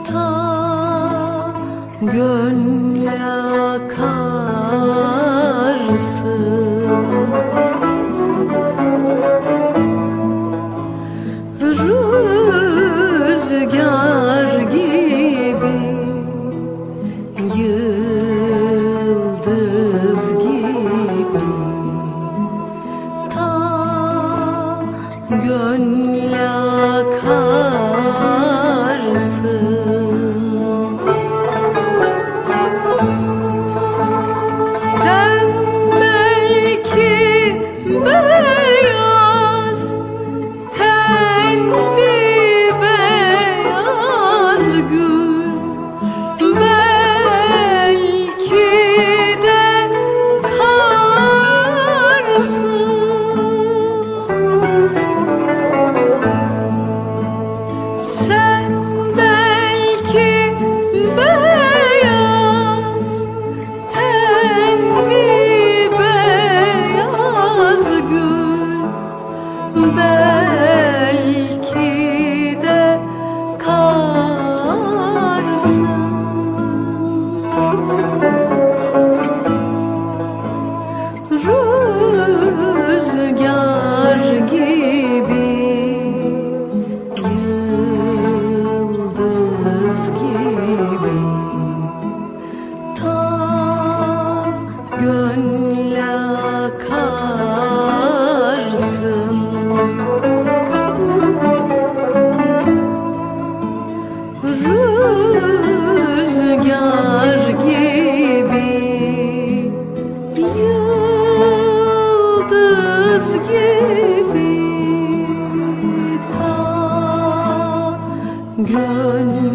ta gönle akarsın. Rüzgar gibi, yıldız gibi, ta gönle akarsın. Sen belki beyaz tenli beyaz gül, belki de karsın. Sen belki beyaz tenli beyaz gül, belki de karsın. Rüzgar gibi, yıldız gibi, ta gönle akarsın. Rüzgar gibi, yıldız gibi, ta gönle